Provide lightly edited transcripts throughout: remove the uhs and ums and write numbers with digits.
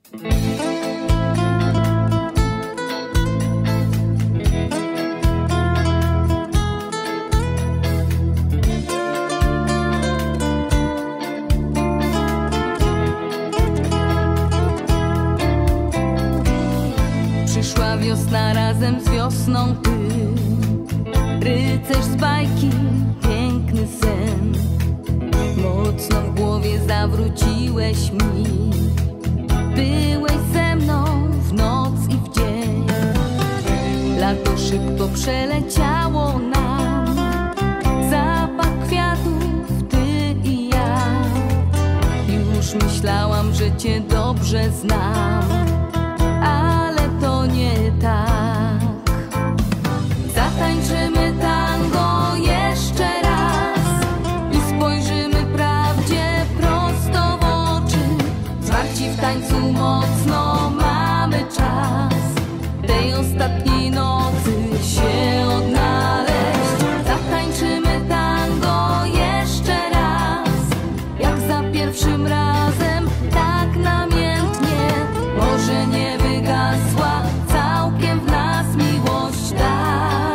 Przyszła wiosna razem z wiosną ty, rycerz z bajki, piękny sen. Mocno w głowie zawróciłeś mi, byłeś ze mną w noc i w dzień. Lato szybko przeleciało nam, zapach kwiatów, ty i ja. Już myślałam, że cię dobrze znam, ale to nie tak. Zatańczymy tango jeszcze raz i spojrzymy prawdzie prosto w oczy. Zwarci w tańcu mocno mamy czas, tej ostatniej nocy się odnaleźć. Zatańczymy tango jeszcze raz, jak za pierwszym razem, tak namiętnie. Może nie wygasła całkiem w nas miłość ta.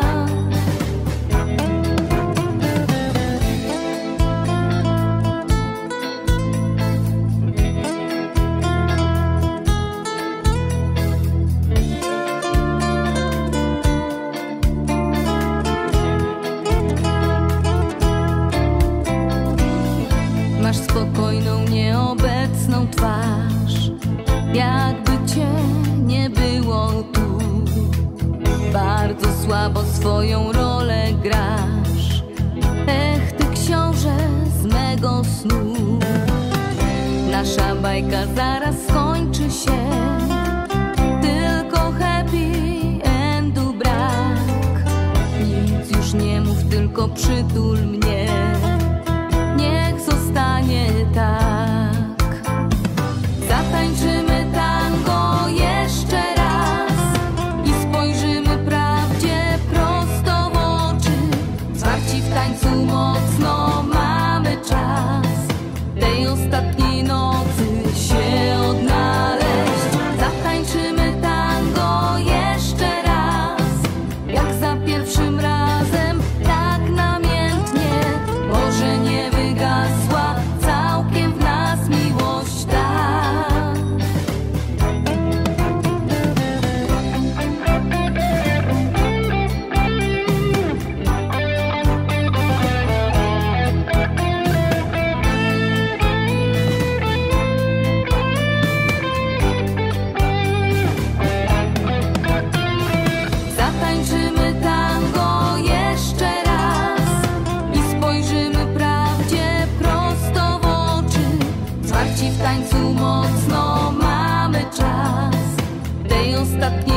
Masz spokojną, nieobecną twarz, jakby cię nie było tu. Bardzo słabo swoją rolę grasz, ech ty książę z mego snu. Nasza bajka zaraz skończy się, tylko happy endu brak. Nic już nie mów, tylko przytul mnie, niech zostanie tak. Zatańczymy tango jeszcze raz i spojrzymy prawdzie prosto w oczy. Zwarci w tańcu mocno mamy czas, tej ostatniej nocy się odnaleźć. Zatańczymy tango jeszcze raz, jak za pierwszym razem, tak namiętnie. Może nie wygasła całkiem w nas miłość ta. Zatańczymy tango jeszcze raz i spojrzymy prawdzie prosto w oczy. Zwarci w tańcu mocno mamy czas, tej ostatniej